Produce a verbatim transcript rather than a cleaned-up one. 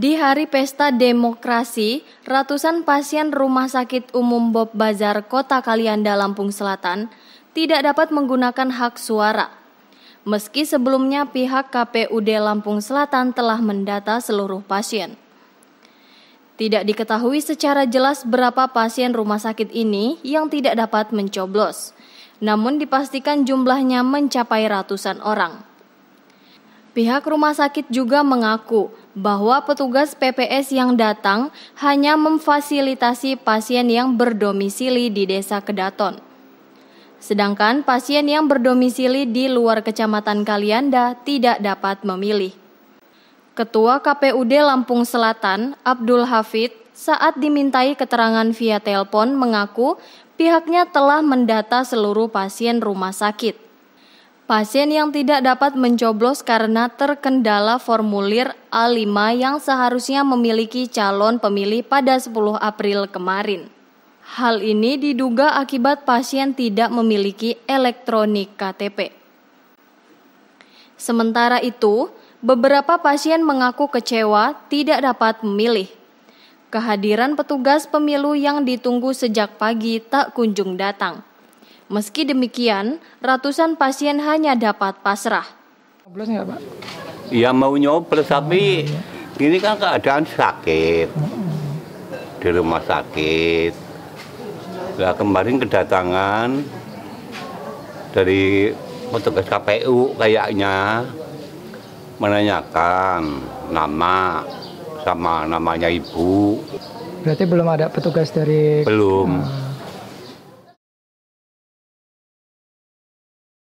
Di Hari Pesta Demokrasi, ratusan pasien Rumah Sakit Umum Bob Bazar Kota Kalianda, Lampung Selatan tidak dapat menggunakan hak suara. Meski sebelumnya pihak K P U D Lampung Selatan telah mendata seluruh pasien. Tidak diketahui secara jelas berapa pasien rumah sakit ini yang tidak dapat mencoblos, namun dipastikan jumlahnya mencapai ratusan orang. Pihak rumah sakit juga mengaku bahwa petugas P P S yang datang hanya memfasilitasi pasien yang berdomisili di Desa Kedaton. Sedangkan pasien yang berdomisili di luar Kecamatan Kalianda tidak dapat memilih. Ketua K P U D Lampung Selatan, Abdul Hafid, saat dimintai keterangan via telepon mengaku pihaknya telah mendata seluruh pasien rumah sakit. Pasien yang tidak dapat mencoblos karena terkendala formulir A lima yang seharusnya memiliki calon pemilih pada sepuluh April kemarin. Hal ini diduga akibat pasien tidak memiliki elektronik K T P. Sementara itu, beberapa pasien mengaku kecewa tidak dapat memilih. Kehadiran petugas pemilu yang ditunggu sejak pagi tak kunjung datang. Meski demikian, ratusan pasien hanya dapat pasrah. Nyoblos nggak, Pak? Ya mau nyoblos, tapi ini kan keadaan sakit di rumah sakit. Nah, kemarin kedatangan dari petugas K P U kayaknya menanyakan nama sama namanya ibu. Berarti belum ada petugas dari... Belum.